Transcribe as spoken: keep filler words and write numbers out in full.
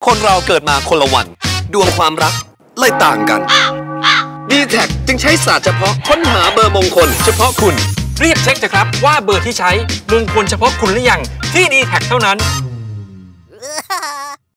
คนเราเกิดมาคนละวันดวงความรักเลยต่างกัน ดี แท็ก จึงใช้ศาสตร์เฉพาะค้นหาเบอร์มงคลเฉพาะคุณรีบเช็คเถอะครับว่าเบอร์ที่ใช้มงคลเฉพาะคุณหรือยังที่ ดี แท็ก เท่านั้น